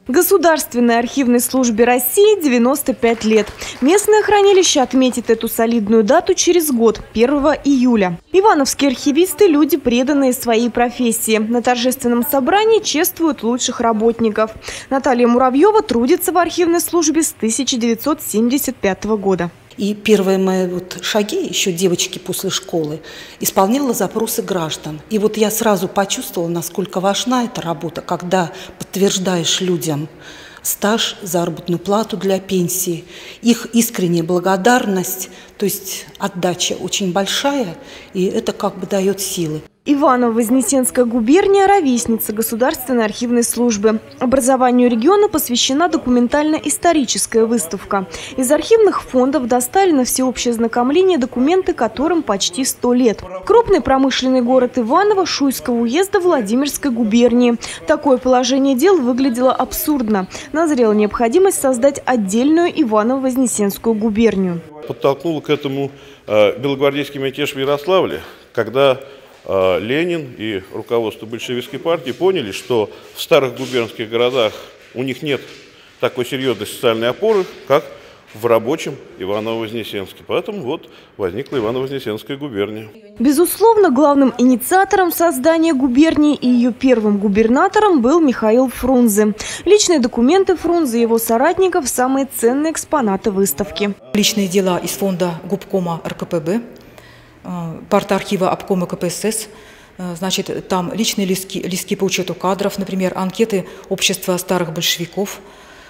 Государственной архивной службе России 95 лет. Местное хранилище отметит эту солидную дату через год, 1 июля. Ивановские архивисты – люди, преданные своей профессии. На торжественном собрании чествуют лучших работников. Наталья Муравьева трудится в архивной службе с 1975 года. И первые мои шаги, еще девочки после школы, исполняла запросы граждан. И я сразу почувствовала, насколько важна эта работа, когда подтверждаешь людям стаж, заработную плату для пенсии, их искренняя благодарность, то есть отдача очень большая, и это дает силы. Иваново-Вознесенская губерния – ровесница Государственной архивной службы. Образованию региона посвящена документально-историческая выставка. Из архивных фондов достали на всеобщее знакомление документы, которым почти 100 лет. Крупный промышленный город Иваново Шуйского уезда Владимирской губернии. Такое положение дел выглядело абсурдно. Назрела необходимость создать отдельную Иваново-Вознесенскую губернию. Подтолкнул к этому белогвардейский мятеж в Ярославле, когда Ленин и руководство большевистской партии поняли, что в старых губернских городах у них нет такой серьезной социальной опоры, как в рабочем Иваново-Вознесенске. Поэтому возникла Иваново-Вознесенская губерния. Безусловно, главным инициатором создания губернии и ее первым губернатором был Михаил Фрунзе. Личные документы Фрунзе и его соратников – самые ценные экспонаты выставки. Личные дела из фонда губкома РКПБ, партархива обкома КПСС, там личные листки по учету кадров, например, анкеты общества старых большевиков.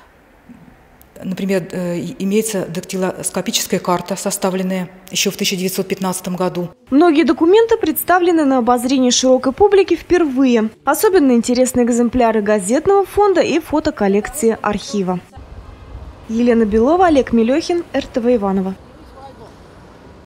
Например, имеется дактилоскопическая карта, составленная еще в 1915 году. Многие документы представлены на обозрение широкой публики впервые. Особенно интересны экземпляры газетного фонда и фотоколлекции архива. Елена Белова, Олег Мелехин, РТВ Иваново.